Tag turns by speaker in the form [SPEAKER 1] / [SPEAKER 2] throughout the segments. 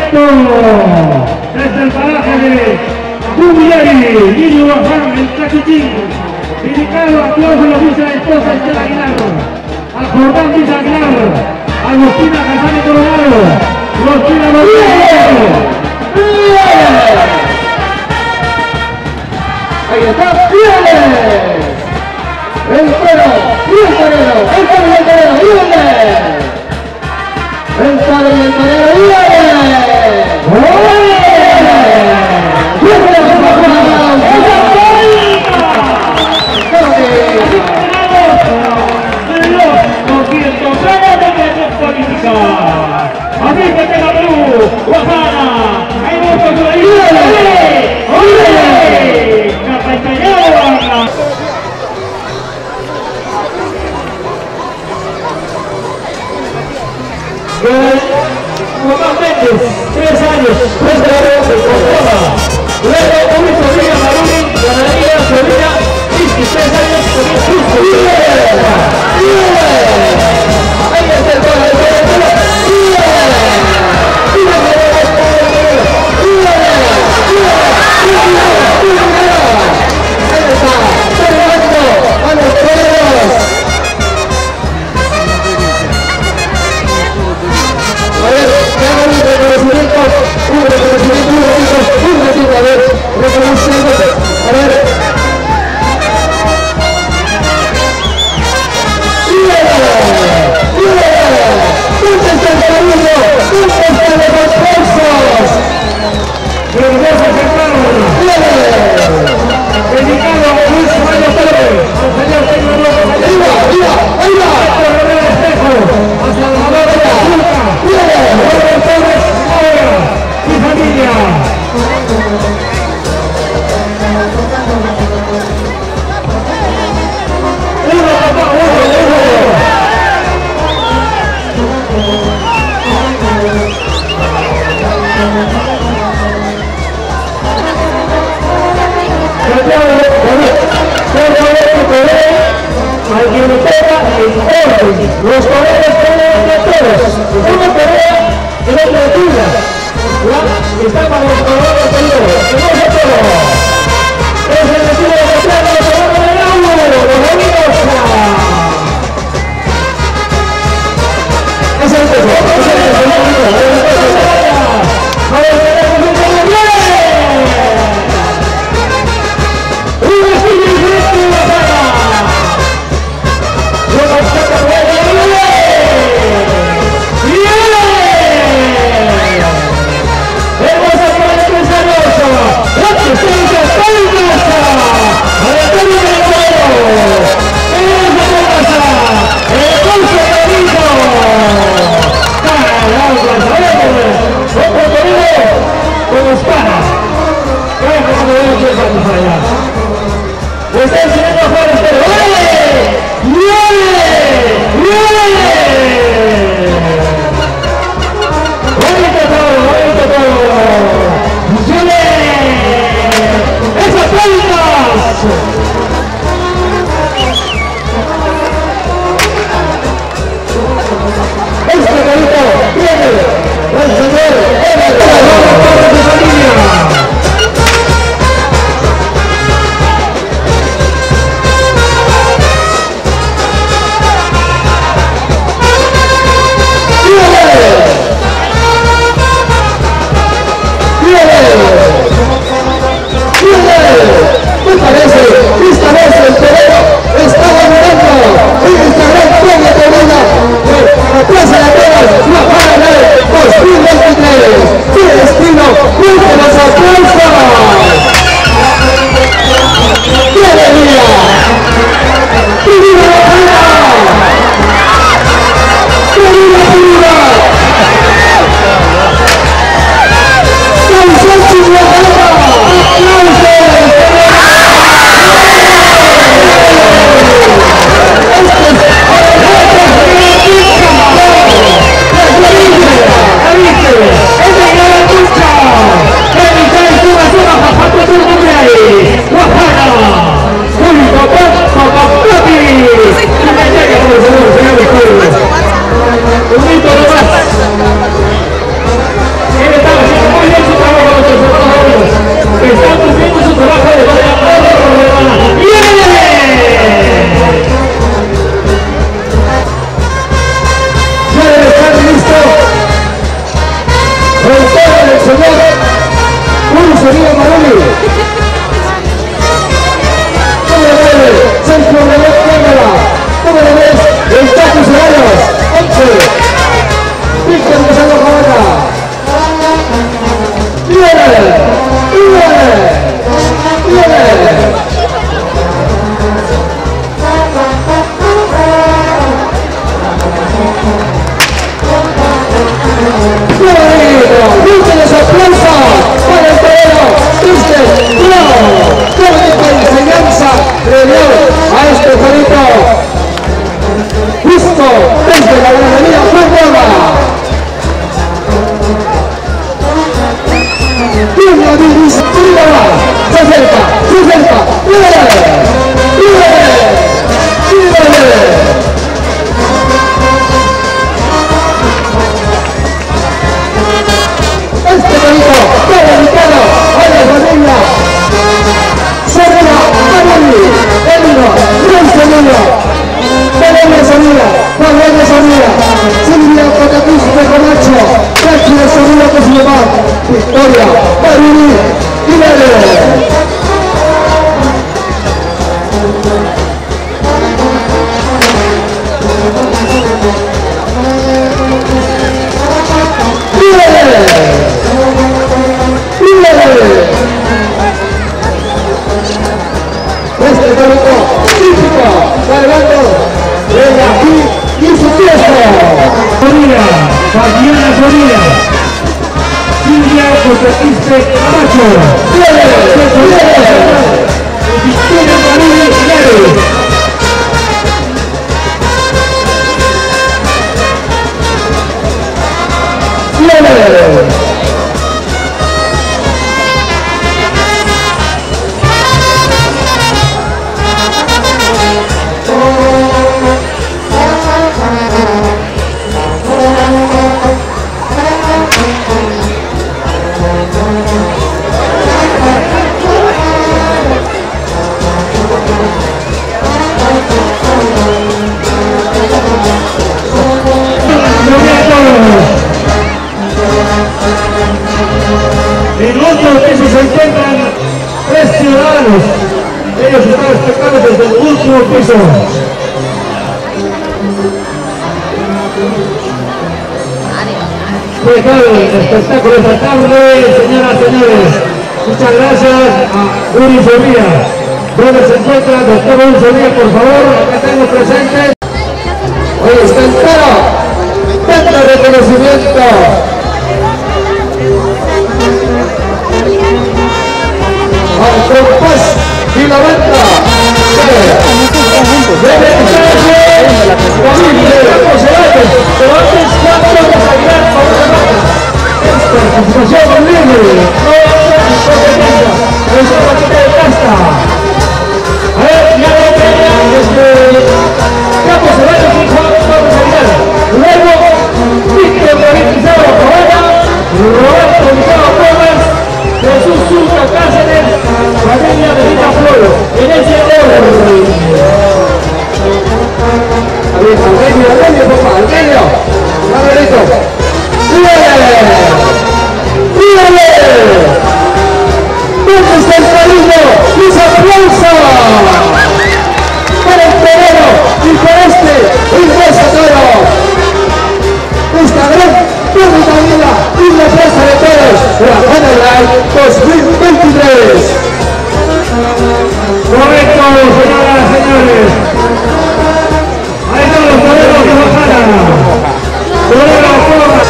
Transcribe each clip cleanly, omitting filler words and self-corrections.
[SPEAKER 1] directo desde el paraje de Jubilari, Niño Baján, el Cachichín, dedicado a todos los Villa de Esposa Estela Aguilar, a Jordán Villa Aguilar, a Agustina Casani Coronado, Agustina Rodríguez.
[SPEAKER 2] Ahí está, ¡bien! El torero, bien torero, el torero y el torero, ¡bien! El torero y el torero, ¡bien!
[SPEAKER 1] Así que tenga Perú, Guajana, hay muchos ahí. ¡Oye! ¡Capachañada! Juan Méndez, 3 años, 3 grados en Córdoba. Luego, Mauricio Villa Maruni, ganadería Sevilla, 23 años con el Cusco.
[SPEAKER 2] Ahí está el gol, los colores pueden de todos, uno pelea y el otro de tuya. Ya está para los colores de todos, tenemos de todo. Es el vestido de los colores del agua, los bonitos. Es el acerca, ¡líder! Este bonito, qué delicado, ¡oye familia! Segura, Manoli, Elino, Luis Segundo, Belén Sonida, Juan de Sonida, Silvia Patacus de Comacho, Cachi de Sonida que se llama Victoria, Marini y Lele. Este tónico típico del bando de aquí y su fiesta.
[SPEAKER 1] Florida, Fabiana Florida, Silvia Cotatiste Camacho, Victoria María Linares. En otro piso se encuentran 3 ciudadanos. Ellos están expectando desde el último piso. Fue claro el espectáculo esta tarde, señoras y señores. Muchas gracias a Uri Sobría. ¿Dónde se encuentra el doctor Uri Sobría, por favor? Acá tengo presente.
[SPEAKER 2] Hoy está entero, tanto reconocimiento. Al compás y la venta debe estarse pero antes cuatro de Aguilar por semana. Participación libre, no competencia, es una partida de casta. A ver, ya lo tenía desde Campos Ceballos y Juan Pablo Aguilar. Luego, Víctor David Pizarro Cabana, Roberto Pizarro Gómez, Jesús Surca Cáceres, familia de Vita Floro, en ese orden. A ver, al medio, papá, al medio. Margarito. ¡Dígale! ¿Dónde está el cariño? ¡Mis aplausos! Para el torero y para este inmenso toro. Esta gran pública vida y la plaza de toros de la General 2023.
[SPEAKER 1] Correcto, señoras y señores. Ahí están los toreros de Bajana. Torero Porra.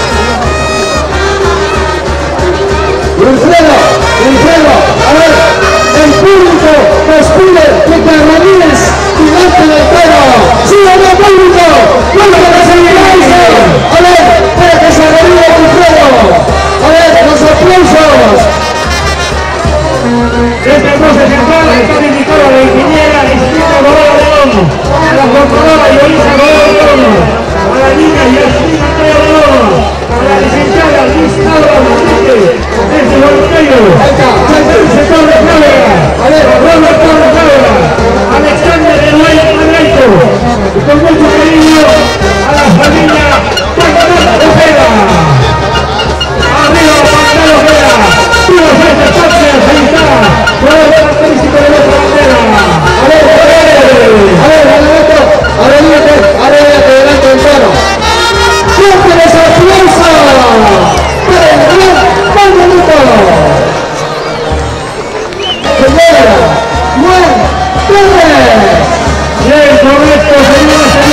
[SPEAKER 2] Wilfredo, a ver, el público nos pide que te arrodilles delante del toro. ¡Sí o no, público! ¡Bueno, que se digáis! A ver, para que se arrodille Wilfredo. A ver, los aplausos.
[SPEAKER 1] Este hermoso ejemplar está dedicado a la ingeniera Cristina Dorado León, a la contadora Yolisa Dorado León, a la niña Yasmina Teo León, a la licenciada Luis Laura Manrique, desde Volteyo, al sector de Fábrega, a Robert Torres Fábrega, Alexander Eloy Madraito, y con mucho cariño a la familia Pantano Ojeda. Arriba Pantano Ojeda, ¡viva Fiesta Patria! ¡Felicidad! ¡Todo característico de nuestra bandera!
[SPEAKER 2] A ver, adelante delante del toro. ¡Fuerte los aplausos! ¡Para el gran Manuelito! Señora, Juan Torres.
[SPEAKER 1] Bien, correcto, señoras y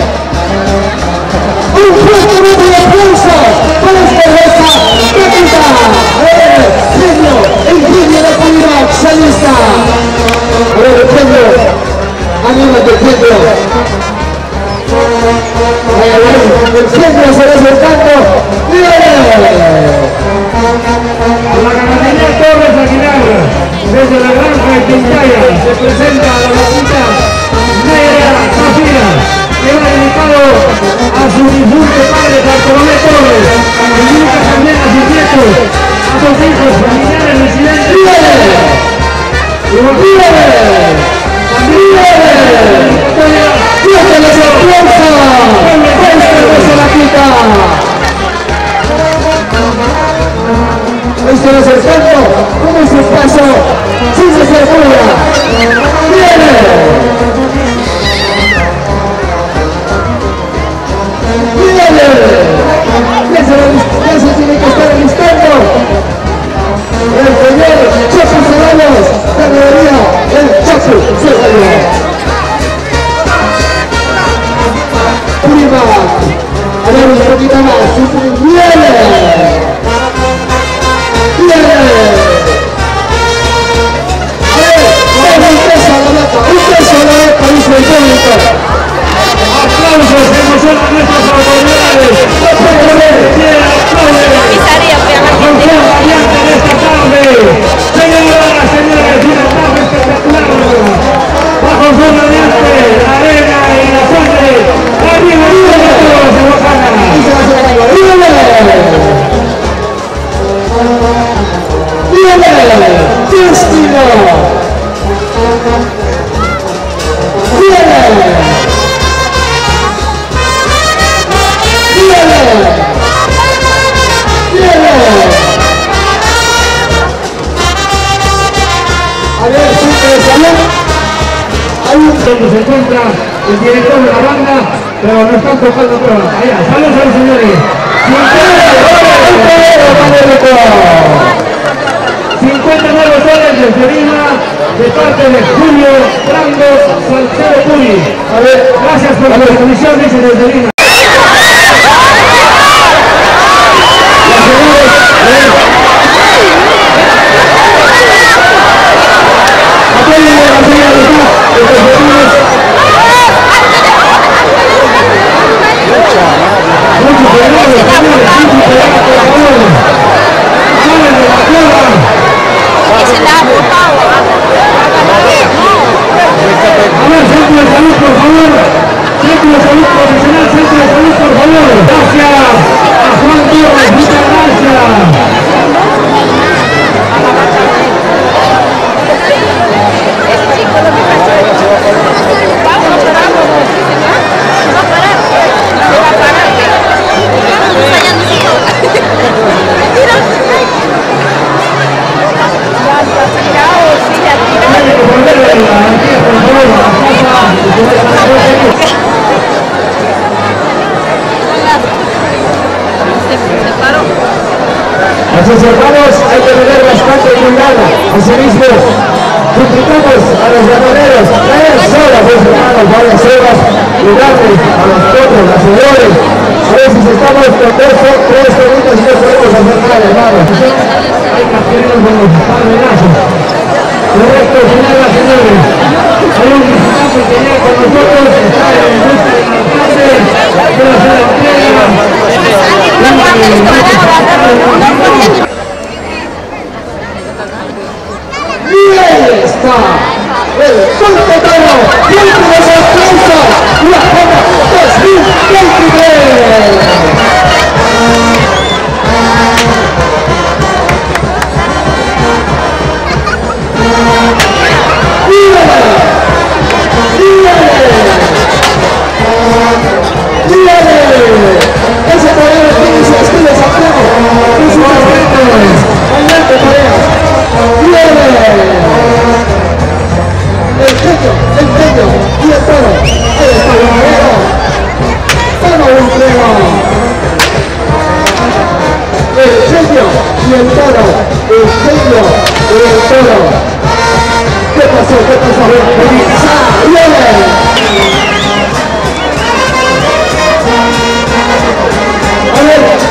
[SPEAKER 2] Un fuerte de aplausos para esta raza técnica.
[SPEAKER 1] Quintana se presenta a la blanquita Negra Sofía, que va dedicado a su difunto padre Bartolomé Torres, y nunca también a sus nietos, a sus hijos, familiares, residentes.
[SPEAKER 2] Esto no es el canto, ¿cómo es el paso? ¡Sí se circula! ¡Viene! ¡Viene! Ya se tiene que estar alistando el señor Chapo Ceballos, ganadería el Chapo Ceballos. Prima, a ver un poquito más, ¡viene!
[SPEAKER 1] Aplausos, emoción a nuestras autoridades. Función variante de esta tarde. Señoras, señores, una tarde espectacular. Bajo son radiante, la arena y la sangre. Arriba, arriba, todos en Oaxaca.
[SPEAKER 2] ¡Viene! ¡Destino! ¡Viene! A ver, siempre de salud. Hay un
[SPEAKER 1] donde se encuentra el director de la banda, pero no están tocando pruebas. Allá, saludos a los señores. 59 soles de Serina, de parte de Julio Brando Salcedo Puri.
[SPEAKER 2] A ver,
[SPEAKER 1] gracias por la transmisión, dice desde Lima.
[SPEAKER 2] Así hermanos, hay que tener bastante cuidado. Asimismo, suplicamos a los ganaderos 3 horas, hermanos, varias horas, cuidarles a los otros nacedores. A veces estamos con 3 minutos y no podemos hacer nada, hermanos.
[SPEAKER 1] Hay castellanos con los padrenazos. Correcto, señoras y señores. Hay un visitante que llega con nosotros, está en busca del alcalde, quiere hacer la entrega.
[SPEAKER 2] Y ahí está el competador, tiempo de sorpresa, la Joma 2023. Ese torero que dice estilo Santiago, bailando parejas, viene el genio y el toro, el torero, todo un toro, el genio y el toro, el genio y el toro. ¿Qué pasó? ¿Qué pasó? ¡Viene! A ver.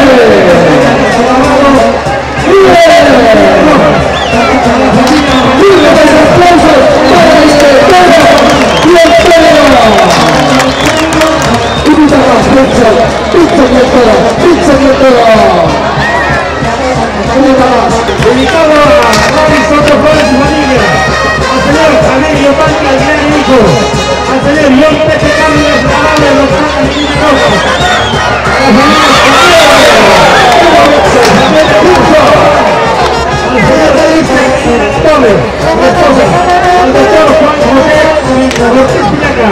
[SPEAKER 1] Dedicado a Robinson Flores y familia, al señor Javier Yopanca, al gran hijo, al señor John Pepe Carlos, la banda de los Santos y Rojas, a la familia al señor David Torres, la esposa, al doctor Juan José Ortiz Piñaca.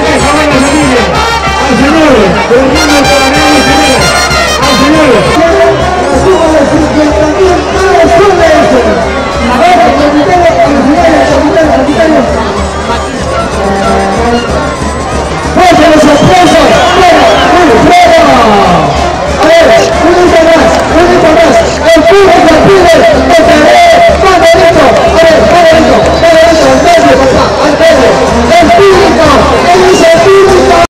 [SPEAKER 1] Al señor